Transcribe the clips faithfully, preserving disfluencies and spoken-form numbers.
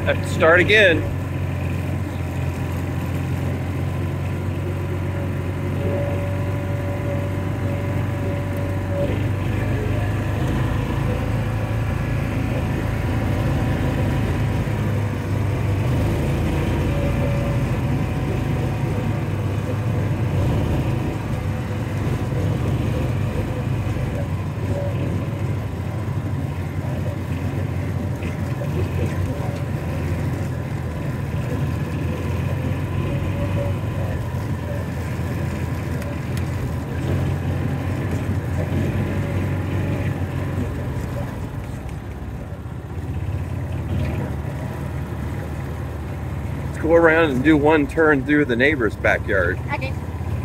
Have to start again. Go around and do one turn through the neighbor's backyard. Okay.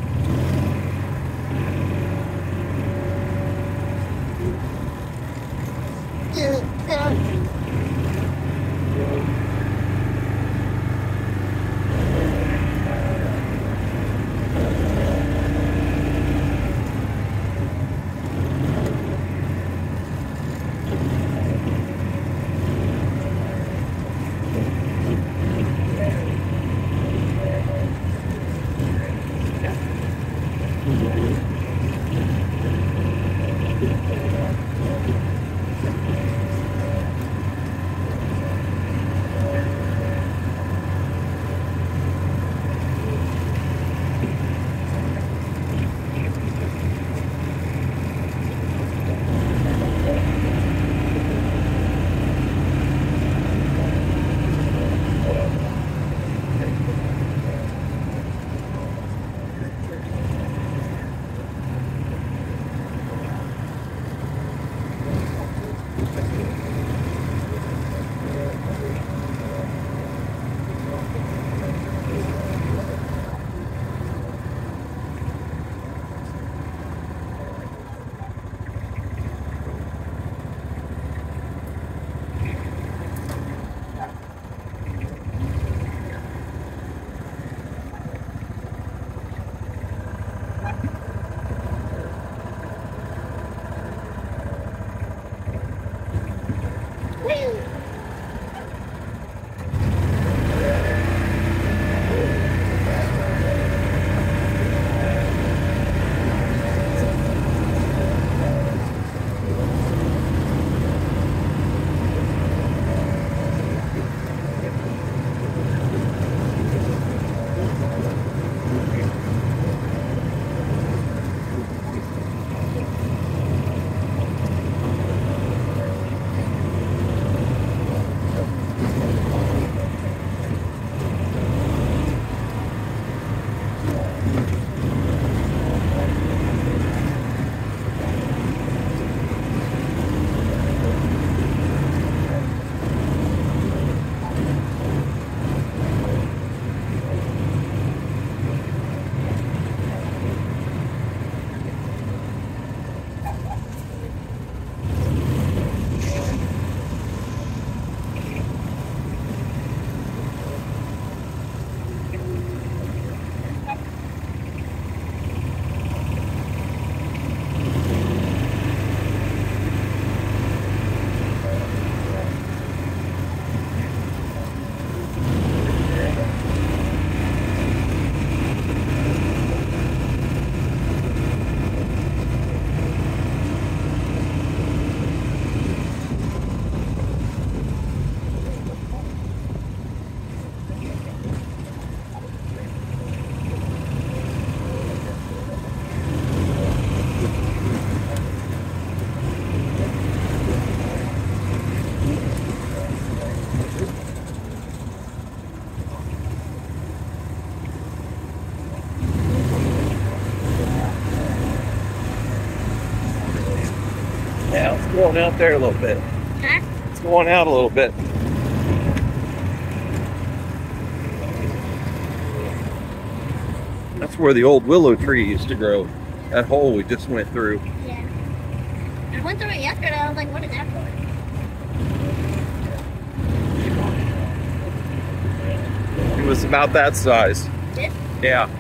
Yeah, it's going out there a little bit. Huh? It's going out a little bit. That's where the old willow tree used to grow. That hole we just went through. Yeah. I went through it yesterday. I was like, what is that for? It was about that size. This? Yeah.